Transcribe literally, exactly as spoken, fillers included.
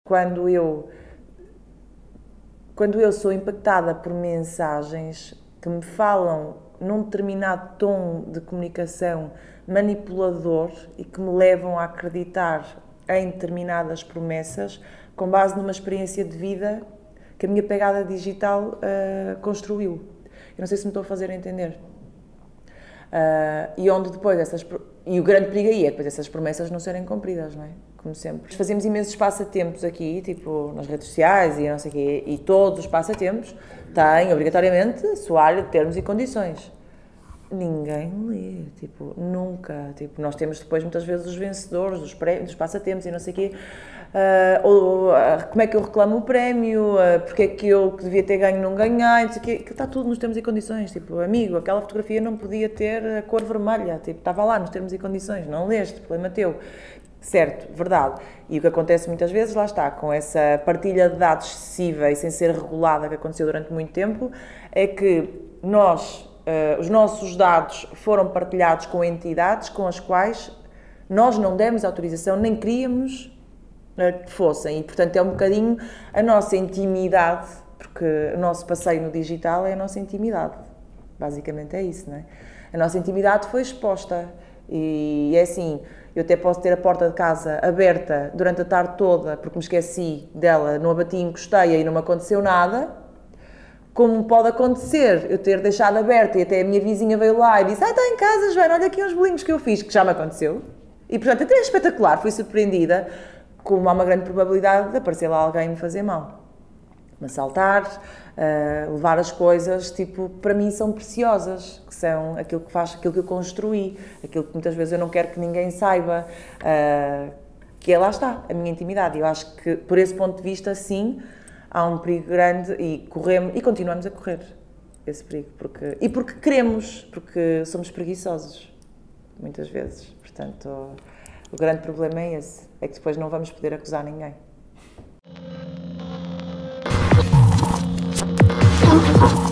Quando eu, quando eu sou impactada por mensagens que me falam num determinado tom de comunicação manipulador e que me levam a acreditar em determinadas promessas, com base numa experiência de vida que a minha pegada digital uh, construiu. Eu não sei se me estou a fazer entender. Uh, e onde depois essas... E o grande perigo aí é depois essas promessas não serem cumpridas, não é? Como sempre. Fazemos imensos passatempos aqui, tipo, nas redes sociais e não sei o quê, e todos os passatempos têm, obrigatoriamente, assoalho de termos e condições. Ninguém lê, tipo, nunca. Tipo, nós temos depois, muitas vezes, os vencedores dos, pré... dos passatempos e não sei o quê. Uh, ou, uh, como é que eu reclamo o prémio, uh, porque é que eu que devia ter ganho não ganhei, não sei o quê, que está tudo nos termos e condições, tipo, amigo, aquela fotografia não podia ter a cor vermelha, tipo, estava lá nos termos e condições, não leste, problema teu. Certo, verdade. E o que acontece muitas vezes, lá está, com essa partilha de dados excessiva e sem ser regulada, que aconteceu durante muito tempo, é que nós, uh, os nossos dados foram partilhados com entidades com as quais nós não demos autorização, nem queríamos que fossem, e portanto é um bocadinho a nossa intimidade, porque o nosso passeio no digital é a nossa intimidade, basicamente é isso, não é? A nossa intimidade foi exposta, e é assim, eu até posso ter a porta de casa aberta durante a tarde toda, porque me esqueci dela, não a bati, encostei e não me aconteceu nada, como pode acontecer eu ter deixado aberta e até a minha vizinha veio lá e disse, ah, está em casa, Joana, olha aqui uns bolinhos que eu fiz, que já me aconteceu, e portanto até é espetacular, fui surpreendida, como há uma grande probabilidade de aparecer lá alguém e me fazer mal. Me assaltar, uh, levar as coisas, tipo, para mim são preciosas, que são aquilo que faz, aquilo que eu construí, aquilo que muitas vezes eu não quero que ninguém saiba, uh, que é, lá está, a minha intimidade. Eu acho que, por esse ponto de vista, sim, há um perigo grande e corremos, e continuamos a correr esse perigo. Porque, e porque queremos, porque somos preguiçosos, muitas vezes. Portanto, o grande problema é esse, é que depois não vamos poder acusar ninguém.